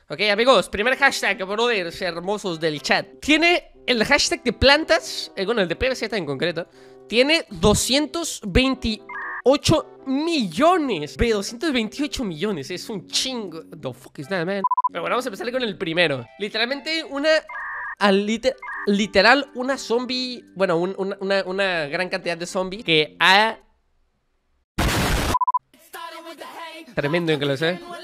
Ok, amigos, primer hashtag, brothers hermosos del chat. Tiene el hashtag de plantas, bueno, el de PVZ en concreto. Tiene 228 millones. Ve, 228 millones, es un chingo. The fuck is that, man? Pero bueno, vamos a empezar con el primero. Literalmente literal una zombie. Bueno, una gran cantidad de zombies que ha... Tremendo inglés,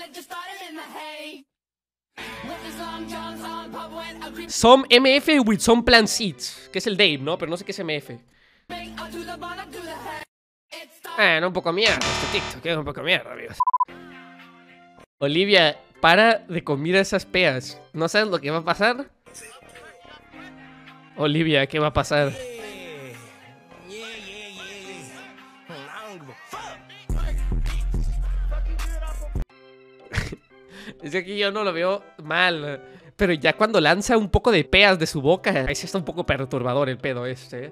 Some MF with some plant seeds. Que es el Dave, ¿no? Pero no sé qué es MF. No, un poco mierda este TikTok, es un poco mierda, amigos. Olivia, para de comer esas peas. ¿No sabes lo que va a pasar? Olivia, ¿qué va a pasar? Es que aquí yo no lo veo mal, pero ya cuando lanza un poco de peas de su boca, ahí sí está un poco perturbador el pedo este.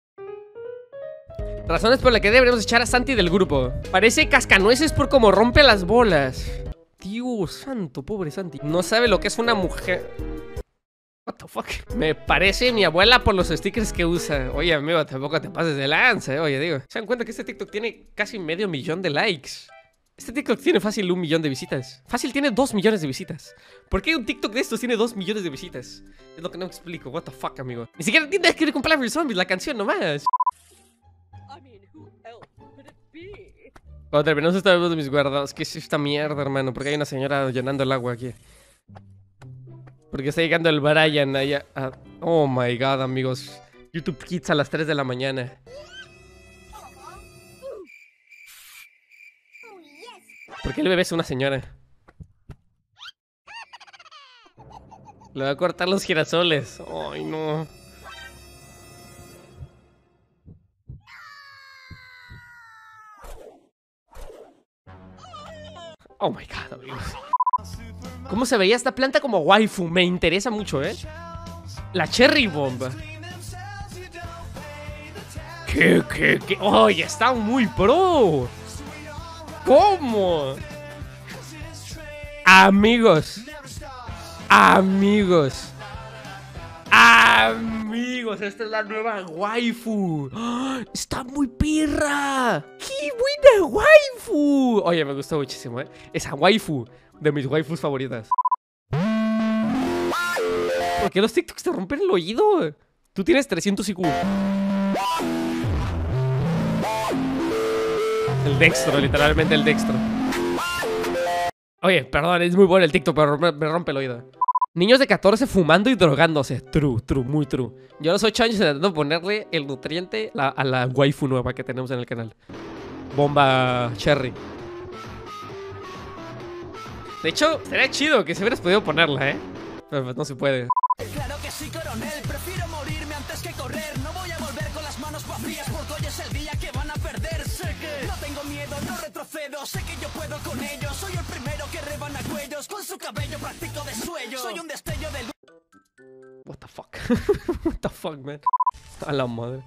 Razones por las que deberíamos echar a Santi del grupo. Parece cascanueces por cómo rompe las bolas. Dios santo, pobre Santi. No sabe lo que es una mujer. What the fuck. Me parece mi abuela por los stickers que usa. Oye, amigo, tampoco te pases de lanza, oye, digo. ¿Se dan cuenta que este TikTok tiene casi medio millón de likes? Este TikTok tiene fácil 1 millón de visitas. Fácil tiene 2 millones de visitas. ¿Por qué un TikTok de estos tiene 2 millones de visitas? Es lo que no me explico. What the fuck, amigo. Ni siquiera tiene que ver con Plants vs Zombies, la canción nomás. Cuando terminamos esta vez de mis guardados. ¿Qué es esta mierda, hermano? Porque hay una señora llenando el agua aquí. Porque está llegando el Brian allá. Oh my god, amigos. YouTube Kids a las 3 de la mañana. ¿Por qué el bebé es una señora? Le va a cortar los girasoles. Ay, no. Oh my god, amigos. ¿Cómo se veía esta planta como waifu? Me interesa mucho, La Cherry Bomb. ¿Qué? Oye, está muy pro. ¿Cómo? Amigos, esta es la nueva waifu. ¡Oh! Está muy pirra. ¡Qué buena waifu! Oye, me gustó muchísimo, Esa waifu, de mis waifus favoritas. ¿Por qué los TikToks te rompen el oído? Tú tienes 300 IQ. El dextro, literalmente el dextro. Oye, perdón, es muy bueno el TikTok, pero me rompe el oído. Niños de 14 fumando y drogándose. True, muy true. Yo a los 8 años intentando ponerle el nutriente a la waifu nueva que tenemos en el canal. Bomba Cherry. De hecho, sería chido que se hubieras podido ponerla, pero pues no se puede. Claro que sí, coronel. Prefiero morirme antes que correr. No voy a volver con las manos vacías, porque hoy es el día que van a perder. Sé que no tengo miedo, no retrocedo. Sé que yo puedo con ellos. Soy el primero que rebana cuellos. Con su cabello practico de sueño. Soy un destello de luz. What the fuck? What the fuck, man? A la madre.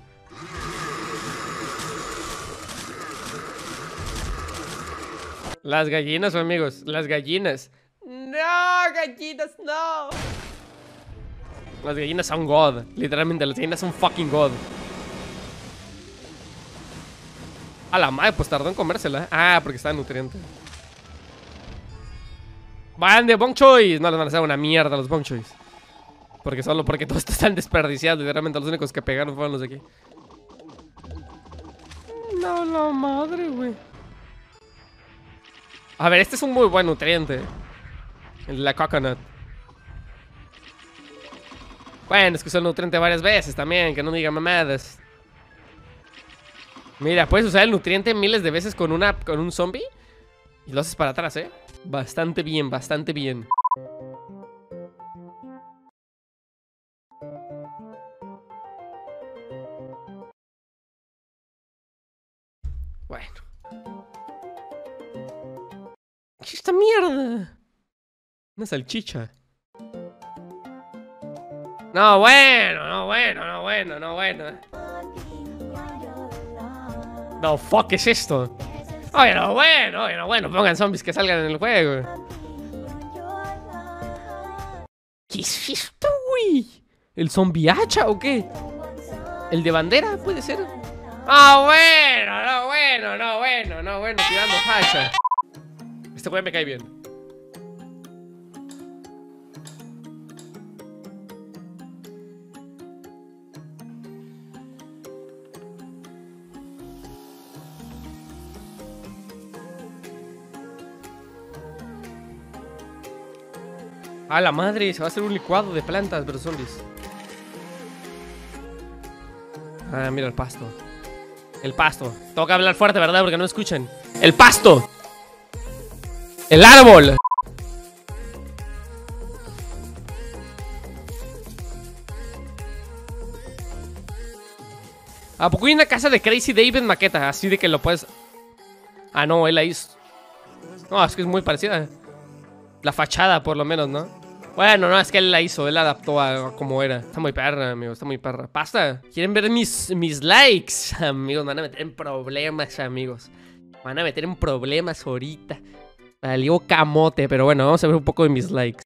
Las gallinas, amigos. Las gallinas. No, gallinas, no. Las gallinas son God. Literalmente, las gallinas son fucking God. A la madre, pues tardó en comérsela. Porque está nutriente. Van de Bong Choice. No les van a hacer una mierda los Bong Choice. Porque todos están desperdiciados. Literalmente los únicos que pegaron fueron los de aquí. No, la madre, güey. A ver, este es un muy buen nutriente. La coconut. Bueno, es que usó el nutriente varias veces también. Que no digan mamadas. Mira, puedes usar el nutriente miles de veces con un zombie y lo haces para atrás, Bastante bien, bastante bien. Bueno. ¿Qué es esta mierda? Una salchicha. No, bueno. No, fuck, ¿qué es esto? Oye, no, bueno. Pongan zombies que salgan en el juego. ¿Qué es esto, güey? ¿El zombie hacha o qué? ¿El de bandera? ¿Puede ser? Ah, bueno, tirando hacha. Este güey me cae bien. A la madre, se va a hacer un licuado de plantas, pero zombies. Ah, mira el pasto. El pasto. Tengo que hablar fuerte, ¿verdad? Porque no escuchan. ¡El pasto! ¡El árbol! ¿A poco hay una casa de Crazy David maqueta? Así de que lo puedes... Ah, no, él la hizo. No, es que es muy parecida. La fachada, por lo menos, ¿no? Bueno, no, es que él la hizo. Él la adaptó a como era. Está muy perra, amigo. Está muy perra. Pasta. ¿Quieren ver mis likes? Amigos, me van a meter en problemas, amigos. Me van a meter en problemas ahorita. Valió camote. Pero bueno, vamos a ver un poco de mis likes.